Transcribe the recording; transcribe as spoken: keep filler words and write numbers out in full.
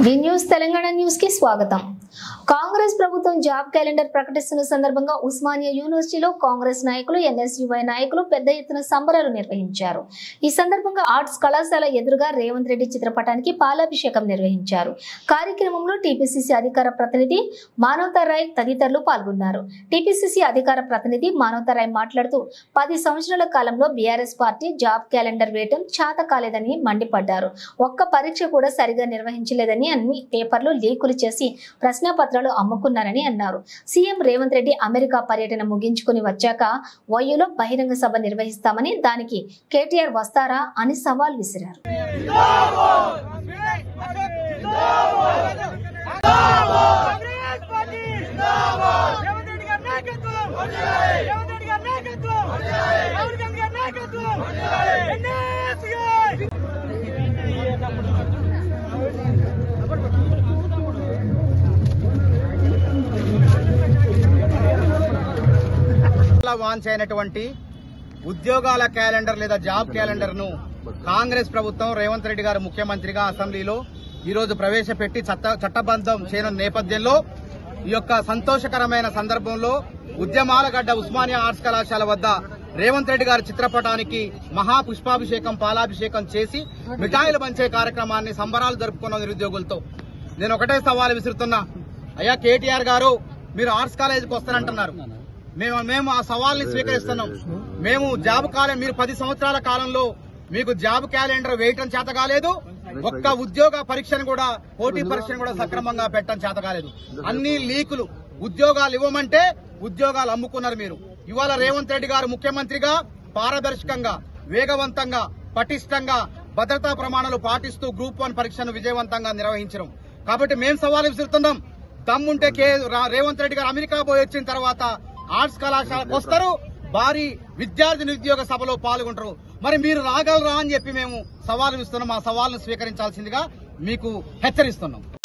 D news Telangana news కి స్వాగతం. కాంగ్రెస్ ప్రభుత్వం జాబ్ క్యాలెండర్ ప్రకటిస్తున్న సందర్భంగా ఉస్మానియా యూనివర్సిటీలో కాంగ్రెస్ నాయకులు, ఎన్ఎస్యుఐ నాయకులు పెద్ద ఎత్తున సంబరాలు నిర్వహించారు. ఈ సందర్భంగా ఆర్ట్స్ కళాశాల ఎదురుగా రేవంత్ రెడ్డి చిత్రపటానికి పాలాభిషేకం నిర్వహించారు. కార్యక్రమంలో టీపీసీసీ అధికార ప్రతినిధి మానవతారాయ్ తదితరులు పాల్గొన్నారు. టీపీసీసీ అధికార ప్రతినిధి మానవతారాయ్ మాట్లాడుతూ పది సంవత్సరాల కాలంలో బీఆర్ఎస్ పార్టీ జాబ్ క్యాలెండర్ వేయటం చేత కాలేదని మండిపడ్డారు. ఒక్క పరీక్ష కూడా సరిగా నిర్వహించలేదని, అన్ని పేపర్లు లీకులు చేసి ప్రశ్నపత్రాలు అమ్ముకున్నారని అన్నారు. సీఎం రేవంత్ రెడ్డి అమెరికా పర్యటన ముగించుకుని వచ్చాక వయ్యూలో బహిరంగ సభ నిర్వహిస్తామని, దానికి కేటీఆర్ వస్తారా అని సవాల్ విసిరారు. లాంచ్ అయినటువంటి ఉద్యోగాల క్యాలెండర్ లేదా జాబ్ క్యాలెండర్ ను కాంగ్రెస్ ప్రభుత్వం రేవంత్ రెడ్డి గారు ముఖ్యమంత్రిగా అసెంబ్లీలో ఈ రోజు ప్రవేశపెట్టి చట్ట చట్టబద్దం చేయనున్న నేపథ్యంలో ఈ యొక్క సంతోషకరమైన సందర్భంలో ఉద్యమాల గడ్డ ఉస్మానియా ఆర్ట్స్ కళాశాల వద్ద రేవంత్ రెడ్డి గారి చిత్రపటానికి మహా పుష్పాభిషేకం, పాలాభిషేకం చేసి మిఠాయిలు పంచే కార్యక్రమాన్ని సంబరాలు జరుపుకున్న నిరుద్యోగులతో నేను ఒకటే సవాల్ విసురుతున్నా. అయ్యా కేటీఆర్ గారు, మీరు ఆర్ట్స్ కాలేజీకి వస్తారంటున్నారు. మేము మేము ఆ సవాల్ని స్వీకరిస్తున్నాం. మేము జాబ్ క్యాలెండర్, మీరు పది సంవత్సరాల కాలంలో మీకు జాబ్ క్యాలెండర్ వేయటం చేత కాలేదు. ఒక్క ఉద్యోగ పరీక్షను కూడా, పోటీ పరీక్షను కూడా సక్రమంగా పెట్టడం చేత కాలేదు. అన్ని లీకులు, ఉద్యోగాలు ఇవ్వమంటే ఉద్యోగాలు అమ్ముకున్నారు మీరు. ఇవాళ రేవంత్ రెడ్డి గారు ముఖ్యమంత్రిగా పారదర్శకంగా, వేగవంతంగా, పటిష్టంగా భద్రతా ప్రమాణాలు పాటిస్తూ గ్రూప్ వన్ పరీక్షను విజయవంతంగా నిర్వహించడం. కాబట్టి మేము సవాలు విసురుతున్నాం. దమ్ముంటే కే రేవంత్ రెడ్డి గారు అమెరికా పోయి వచ్చిన తర్వాత ఆర్ట్స్ కళాశాలకు వస్తారు, భారీ విద్యార్థి నిరుద్యోగ సభలో పాల్గొంటారు. మరి మీరు రాగలరా అని చెప్పి మేము సవాలు ఇస్తున్నాం. ఆ సవాల్ను స్వీకరించాల్సిందిగా మీకు హెచ్చరిస్తున్నాం.